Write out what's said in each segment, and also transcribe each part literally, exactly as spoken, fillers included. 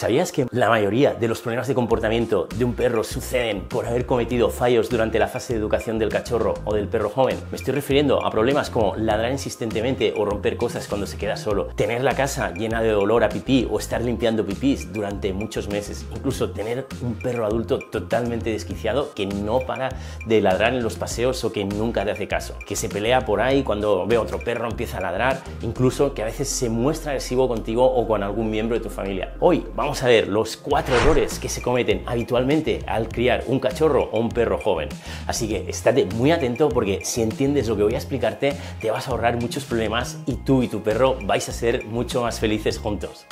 ¿Sabías que la mayoría de los problemas de comportamiento de un perro suceden por haber cometido fallos durante la fase de educación del cachorro o del perro joven? Me estoy refiriendo a problemas como ladrar insistentemente o romper cosas cuando se queda solo, tener la casa llena de olor a pipí o estar limpiando pipís durante muchos meses, incluso tener un perro adulto totalmente desquiciado que no para de ladrar en los paseos o que nunca te hace caso, que se pelea por ahí cuando ve a otro perro, empieza a ladrar, incluso que a veces se muestra agresivo contigo o con algún miembro de tu familia. Hoy vamos a ver los cuatro errores que se cometen habitualmente al criar un cachorro o un perro joven. Así que estate muy atento porque si entiendes lo que voy a explicarte, te vas a ahorrar muchos problemas y tú y tu perro vais a ser mucho más felices juntos.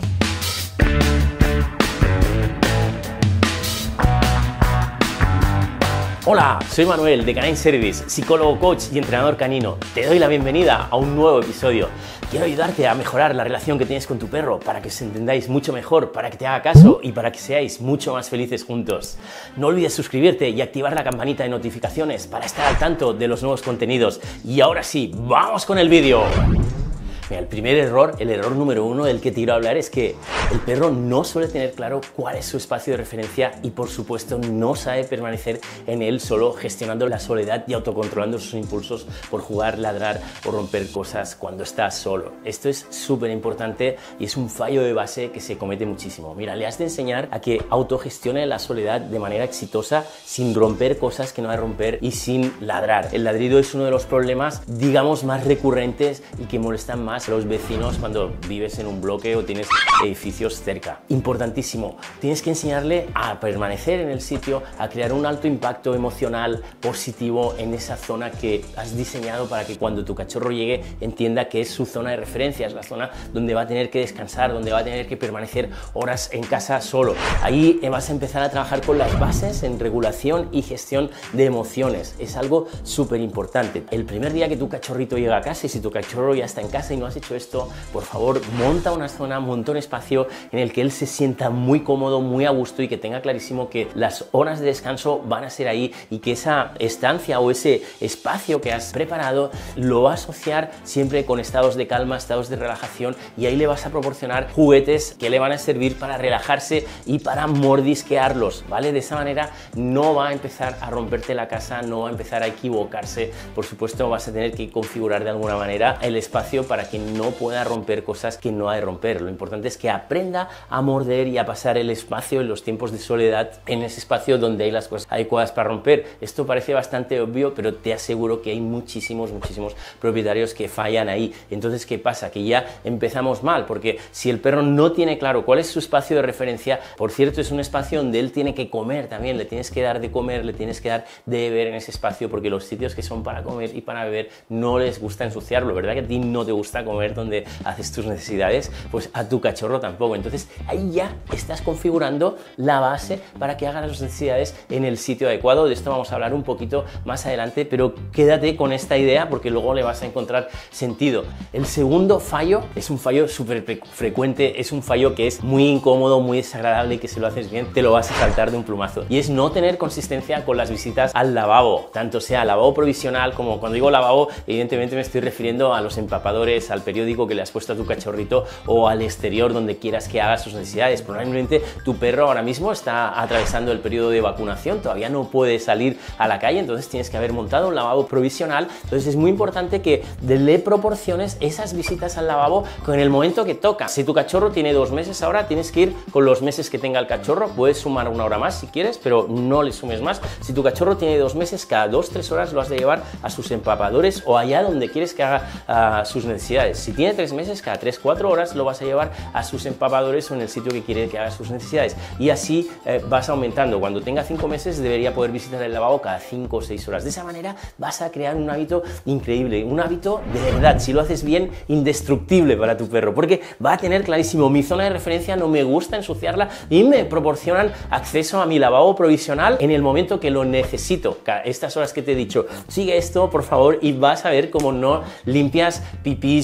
Hola, soy Manuel de Canine Service, psicólogo, coach y entrenador canino. Te doy la bienvenida a un nuevo episodio. Quiero ayudarte a mejorar la relación que tienes con tu perro para que os entendáis mucho mejor, para que te haga caso y para que seáis mucho más felices juntos. No olvides suscribirte y activar la campanita de notificaciones para estar al tanto de los nuevos contenidos. Y ahora sí, ¡vamos con el vídeo! Mira, el primer error, el error número uno del que te quiero hablar es que el perro no suele tener claro cuál es su espacio de referencia y por supuesto no sabe permanecer en él solo gestionando la soledad y autocontrolando sus impulsos por jugar, ladrar o romper cosas cuando está solo. Esto es súper importante y es un fallo de base que se comete muchísimo. Mira, le has de enseñar a que autogestione la soledad de manera exitosa sin romper cosas que no hay que romper y sin ladrar. El ladrido es uno de los problemas, digamos, más recurrentes y que molestan más a los vecinos cuando vives en un bloque o tienes edificios cerca. Importantísimo, tienes que enseñarle a permanecer en el sitio, a crear un alto impacto emocional positivo en esa zona que has diseñado para que cuando tu cachorro llegue entienda que es su zona de referencia, es la zona donde va a tener que descansar, donde va a tener que permanecer horas en casa solo. Ahí vas a empezar a trabajar con las bases en regulación y gestión de emociones. Es algo súper importante. El primer día que tu cachorrito llega a casa y si tu cachorro ya está en casa y no has hecho esto, por favor, monta una zona, monta un espacio en el que él se sienta muy cómodo, muy a gusto y que tenga clarísimo que las horas de descanso van a ser ahí y que esa estancia o ese espacio que has preparado lo va a asociar siempre con estados de calma, estados de relajación y ahí le vas a proporcionar juguetes que le van a servir para relajarse y para mordisquearlos, ¿vale? De esa manera no va a empezar a romperte la casa, no va a empezar a equivocarse. Por supuesto, vas a tener que configurar de alguna manera el espacio para que no pueda romper cosas que no hay que romper. Lo importante es que aprenda a morder y a pasar el espacio en los tiempos de soledad en ese espacio donde hay las cosas adecuadas para romper. Esto parece bastante obvio, pero te aseguro que hay muchísimos, muchísimos propietarios que fallan ahí. Entonces, ¿qué pasa? Que ya empezamos mal, porque si el perro no tiene claro cuál es su espacio de referencia, por cierto, es un espacio donde él tiene que comer también, le tienes que dar de comer, le tienes que dar de beber en ese espacio, porque los sitios que son para comer y para beber no les gusta ensuciarlo, ¿verdad? Que a ti no te gusta comer donde haces tus necesidades, pues a tu cachorro tampoco. Entonces ahí ya estás configurando la base para que haga las necesidades en el sitio adecuado. De esto vamos a hablar un poquito más adelante, pero quédate con esta idea porque luego le vas a encontrar sentido. El segundo fallo es un fallo súper frecuente, es un fallo que es muy incómodo, muy desagradable y que si lo haces bien te lo vas a saltar de un plumazo, y es no tener consistencia con las visitas al lavabo, tanto sea lavabo provisional como, cuando digo lavabo, evidentemente me estoy refiriendo a los empapadores, al periódico que le has puesto a tu cachorrito o al exterior donde quieras que haga sus necesidades. Probablemente tu perro ahora mismo está atravesando el periodo de vacunación, todavía no puede salir a la calle, entonces tienes que haber montado un lavabo provisional. Entonces es muy importante que le proporciones esas visitas al lavabo con el momento que toca. Si tu cachorro tiene dos meses ahora, tienes que ir con los meses que tenga el cachorro, puedes sumar una hora más si quieres, pero no le sumes más. Si tu cachorro tiene dos meses, cada dos, tres horas lo has de llevar a sus empapadores o allá donde quieres que haga uh, sus necesidades. Si tiene tres meses, cada tres, cuatro horas lo vas a llevar a sus empapadores o en el sitio que quiere que haga sus necesidades. Y así eh, vas aumentando. Cuando tenga cinco meses debería poder visitar el lavabo cada cinco o seis horas. De esa manera vas a crear un hábito increíble, un hábito de verdad, si lo haces bien, indestructible para tu perro, porque va a tener clarísimo, mi zona de referencia no me gusta ensuciarla y me proporcionan acceso a mi lavabo provisional en el momento que lo necesito. Estas horas que te he dicho, sigue esto por favor y vas a ver cómo no limpias pipís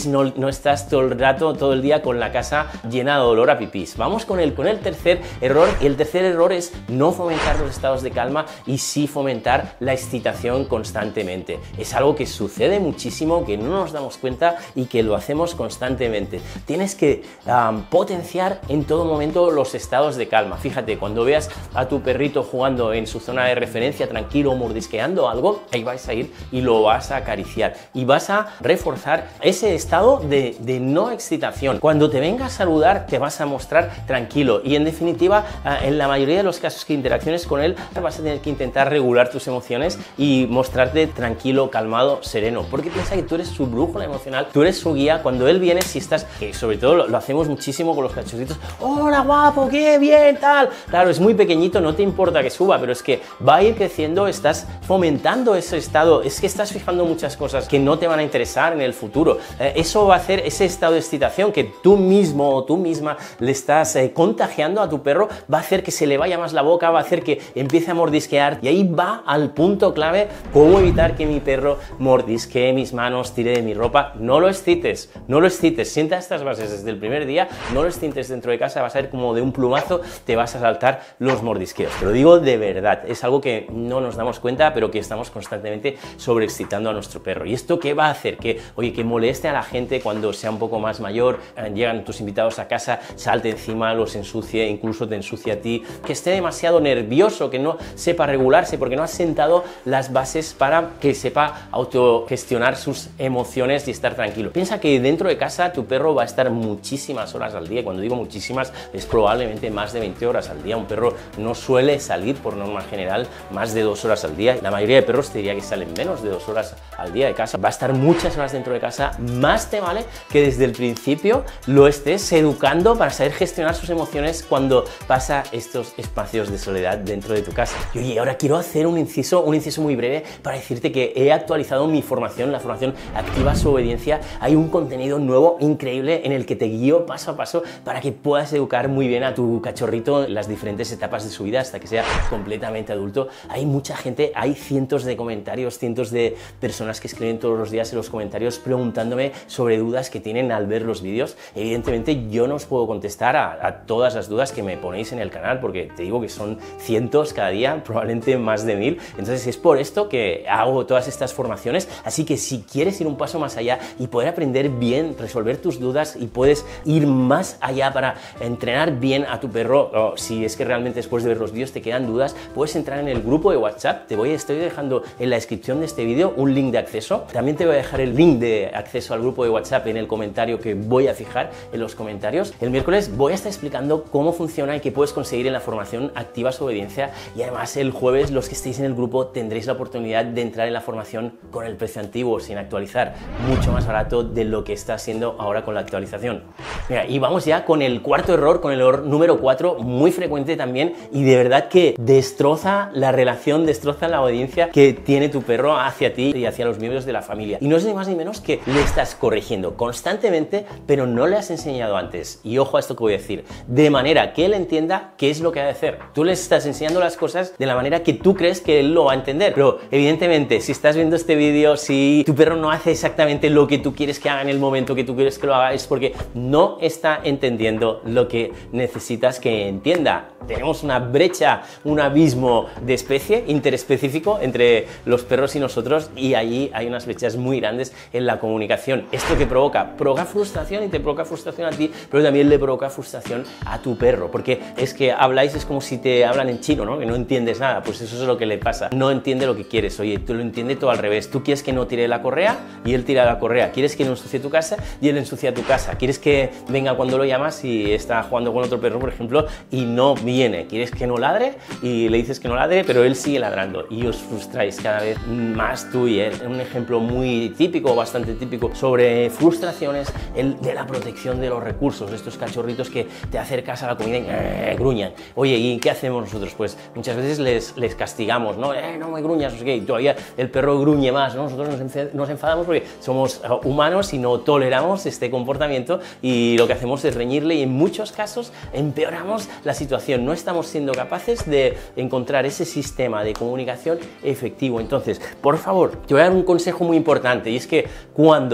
y no, no estás todo el rato, todo el día con la casa llena de olor a pipís. Vamos con el, con el tercer error, y el tercer error es no fomentar los estados de calma y sí fomentar la excitación constantemente. Es algo que sucede muchísimo, que no nos damos cuenta y que lo hacemos constantemente. Tienes que um, potenciar en todo momento los estados de calma. Fíjate, cuando veas a tu perrito jugando en su zona de referencia, tranquilo, mordisqueando algo, ahí vas a ir y lo vas a acariciar y vas a reforzar ese estado de, de no excitación. Cuando te venga a saludar, te vas a mostrar tranquilo y en definitiva, en la mayoría de los casos que interacciones con él, vas a tener que intentar regular tus emociones y mostrarte tranquilo, calmado, sereno, porque piensa que tú eres su brújula emocional, tú eres su guía. Cuando él viene, si estás, que sobre todo lo, lo hacemos muchísimo con los cachorritos, hola guapo, qué bien, tal, claro, es muy pequeñito, no te importa que suba, pero es que va a ir creciendo, estás fomentando ese estado, es que estás fijando muchas cosas que no te van a interesar en el futuro. Eh, eso va a hacer ese estado de excitación que tú mismo o tú misma le estás eh, contagiando a tu perro, va a hacer que se le vaya más la boca, va a hacer que empiece a mordisquear, y ahí va al punto clave: cómo evitar que mi perro mordisquee mis manos, tire de mi ropa. No lo excites, no lo excites, sienta estas bases desde el primer día, no lo excites dentro de casa, vas a ver como de un plumazo te vas a saltar los mordisqueos. Te lo digo de verdad, es algo que no nos damos cuenta, pero que estamos constantemente sobreexcitando a nuestro perro. ¿Y esto qué va a hacer? Que, oye, que moleste a la gente cuando sea un poco más mayor, eh, llegan tus invitados a casa, salte encima, los ensucie, incluso te ensucie a ti, que esté demasiado nervioso, que no sepa regularse porque no has sentado las bases para que sepa autogestionar sus emociones y estar tranquilo. Piensa que dentro de casa tu perro va a estar muchísimas horas al día, y cuando digo muchísimas es probablemente más de veinte horas al día. Un perro no suele salir por norma general más de dos horas al día, la mayoría de perros te diría que salen menos de dos horas al día de casa. Va a estar muchas horas dentro de casa, más te vale que desde el principio lo estés educando para saber gestionar sus emociones cuando pasa estos espacios de soledad dentro de tu casa. Y oye, ahora quiero hacer un inciso, un inciso muy breve para decirte que he actualizado mi formación, la formación Activa su Obediencia. Hay un contenido nuevo increíble en el que te guío paso a paso para que puedas educar muy bien a tu cachorrito en las diferentes etapas de su vida hasta que sea completamente adulto. Hay mucha gente, hay cientos de comentarios, cientos de personas que escriben todos los días en los comentarios preguntándome sobre dudas que tienen al ver los vídeos. Evidentemente yo no os puedo contestar a, a todas las dudas que me ponéis en el canal, porque te digo que son cientos cada día, probablemente más de mil. Entonces es por esto que hago todas estas formaciones. Así que si quieres ir un paso más allá y poder aprender bien, resolver tus dudas, y puedes ir más allá para entrenar bien a tu perro, o si es que realmente después de ver los vídeos te quedan dudas, puedes entrar en el grupo de WhatsApp. Te voy, estoy dejando en la descripción de este vídeo un link de acceso. También te voy a dejar el link de acceso al grupo de WhatsApp en el comentario que voy a fijar en los comentarios. El miércoles voy a estar explicando cómo funciona y qué puedes conseguir en la formación Activa su Obediencia, y además el jueves los que estéis en el grupo tendréis la oportunidad de entrar en la formación con el precio antiguo, sin actualizar, mucho más barato de lo que está siendo ahora con la actualización. Mira, y vamos ya con el cuarto error, con el error número cuatro, muy frecuente también, y de verdad que destroza la relación, destroza la obediencia que tiene tu perro hacia ti y hacia los miembros de la familia. Y no es ni más ni menos que le estás corrigiendo constantemente, pero no le has enseñado antes. Y ojo a esto que voy a decir, de manera que él entienda qué es lo que ha de hacer. Tú le estás enseñando las cosas de la manera que tú crees que él lo va a entender, pero evidentemente si estás viendo este vídeo, si tu perro no hace exactamente lo que tú quieres que haga en el momento que tú quieres que lo haga, es porque no está entendiendo lo que necesitas que entienda. Tenemos una brecha, un abismo de especie interespecífico entre los perros y nosotros, y allí hay unas brechas muy grandes en la comunicación. ¿Esto que provoca? Provoca frustración, y te provoca frustración a ti, pero también le provoca frustración a tu perro, porque es que habláis, es como si te hablan en chino, ¿no? Que no entiendes nada. Pues eso es lo que le pasa, no entiende lo que quieres. Oye, tú lo entiende todo al revés. Tú quieres que no tire la correa y él tira la correa, quieres que no ensucie tu casa y él ensucia tu casa, quieres que venga cuando lo llamas y está jugando con otro perro, por ejemplo, y no viene, quieres que no ladre y le dices que no ladre, pero él sigue ladrando, y os frustráis cada vez más tú y él. Un ejemplo muy típico, bastante típico, sobre frustraciones, el de la protección de los recursos, estos cachorritos que te acercas a la comida y eh, gruñan. Oye, ¿y qué hacemos nosotros? Pues muchas veces les, les castigamos, ¿no? Eh, no me gruñas, no sé qué, y todavía el perro gruñe más, ¿no? Nosotros nos, enf nos enfadamos porque somos uh, humanos y no toleramos este comportamiento, y lo que hacemos es reñirle, y en muchos casos empeoramos la situación. No estamos siendo capaces de encontrar ese sistema de comunicación efectivo. Entonces, por favor, te voy a dar un consejo muy importante, y es que cuando tú le dices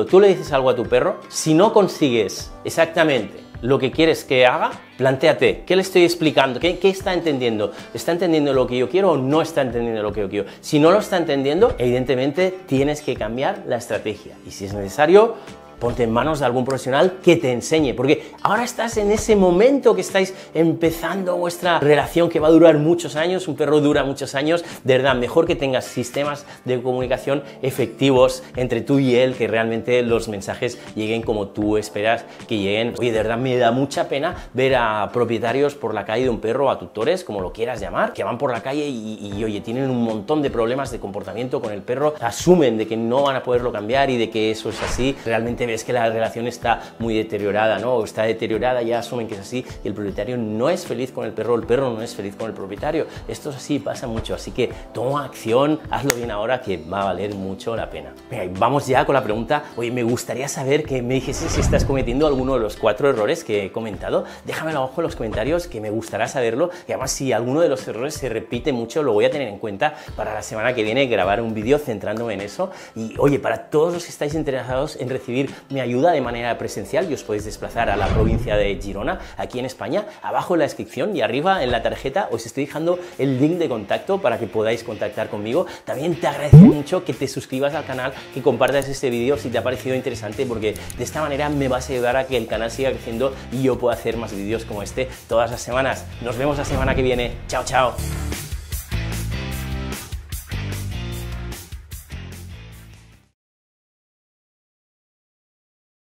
dices algo a tu perro, si no consigues exactamente lo que quieres que haga, plantéate, ¿qué le estoy explicando? ¿Qué, ¿Qué está entendiendo? ¿Está entendiendo lo que yo quiero o no está entendiendo lo que yo quiero? Si no lo está entendiendo, evidentemente tienes que cambiar la estrategia. Y si es necesario, ponte en manos de algún profesional que te enseñe, porque ahora estás en ese momento que estáis empezando vuestra relación que va a durar muchos años, un perro dura muchos años, de verdad, mejor que tengas sistemas de comunicación efectivos entre tú y él, que realmente los mensajes lleguen como tú esperas que lleguen. Oye, de verdad me da mucha pena ver a propietarios por la calle de un perro, a tutores, como lo quieras llamar, que van por la calle y, y oye, tienen un montón de problemas de comportamiento con el perro, asumen de que no van a poderlo cambiar y de que eso es así, realmente es que la relación está muy deteriorada, ¿no? O está deteriorada, ya asumen que es así y el propietario no es feliz con el perro, el perro no es feliz con el propietario. Esto es así, pasa mucho, así que toma acción, hazlo bien ahora que va a valer mucho la pena. Venga, vamos ya con la pregunta. Oye, me gustaría saber que me dijese si estás cometiendo alguno de los cuatro errores que he comentado. Déjamelo abajo en los comentarios, que me gustará saberlo, y además si alguno de los errores se repite mucho, lo voy a tener en cuenta para la semana que viene, grabar un vídeo centrándome en eso. Y oye, para todos los que estáis interesados en recibir mi ayuda de manera presencial, y os podéis desplazar a la provincia de Girona, aquí en España, abajo en la descripción y arriba en la tarjeta os estoy dejando el link de contacto para que podáis contactar conmigo. También te agradezco mucho que te suscribas al canal, que compartas este vídeo si te ha parecido interesante, porque de esta manera me vas a ayudar a que el canal siga creciendo y yo pueda hacer más vídeos como este todas las semanas. Nos vemos la semana que viene. Chao, chao.